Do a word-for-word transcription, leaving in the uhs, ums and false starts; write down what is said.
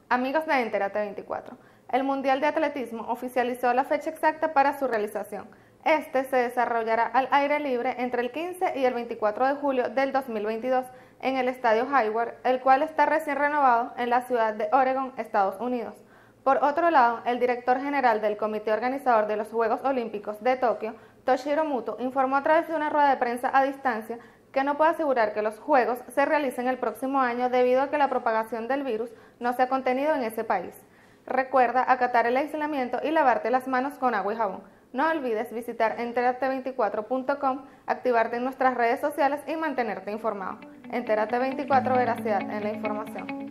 Amigos de Entérate veinticuatro, el Mundial de Atletismo oficializó la fecha exacta para su realización. Este se desarrollará al aire libre entre el quince y el veinticuatro de julio del dos mil veintidós en el Estadio Hayward, el cual está recién renovado en la ciudad de Oregon, Estados Unidos. Por otro lado, el director general del comité organizador de los Juegos Olímpicos de Tokio, Toshiro Muto, informó a través de una rueda de prensa a distancia que no puede asegurar que los Juegos se realicen el próximo año debido a que la propagación del virus no se ha contenido en ese país. Recuerda acatar el aislamiento y lavarte las manos con agua y jabón. No olvides visitar enterate veinticuatro punto com, activarte en nuestras redes sociales y mantenerte informado. Entérate veinticuatro, veracidad en la información.